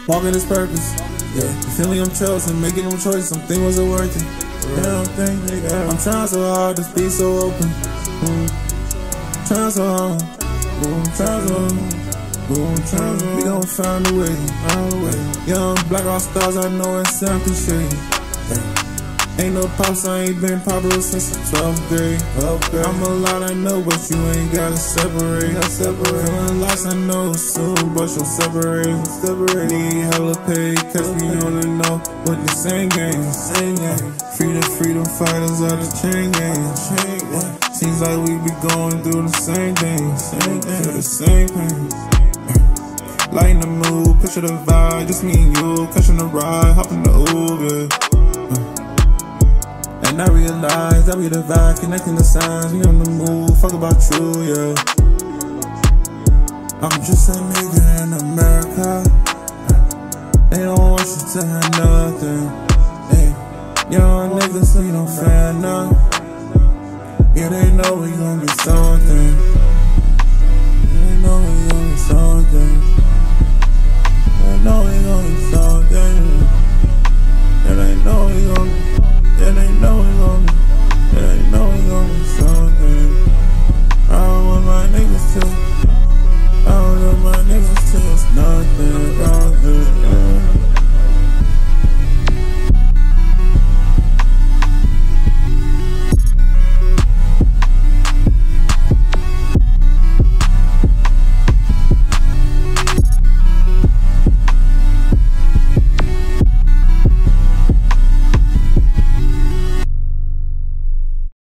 walking his purpose. Yeah, feeling I'm chosen, making them choices. Some things wasn't worth it. I'm trying so hard to be so open. Trying so hard. Trying so hard. We gon' find a way. Young black all stars, I know it's something shady. Ain't no pops, I ain't been popular since the 12th grade. I'm a lot, I know, but you ain't gotta separate. Feeling lost, I know soon, but you'll separate. Need hella pay, catch me on the know with the same game. Freedom fighters of the chain gang. Seems like we be going through the same things. Feel the same pain. Lighten the mood, picture the vibe, just me and you, catching the ride, hopping the Uber. And I realize that we the vibe, connecting the signs, we on the move, fuck about you, yeah. I'm just a nigga in America. They don't want you to have nothing. Hey, young niggas, so you don't fear nothing. Yeah, they know we gon' be something. They know we gon' be something. They know we gon' be something.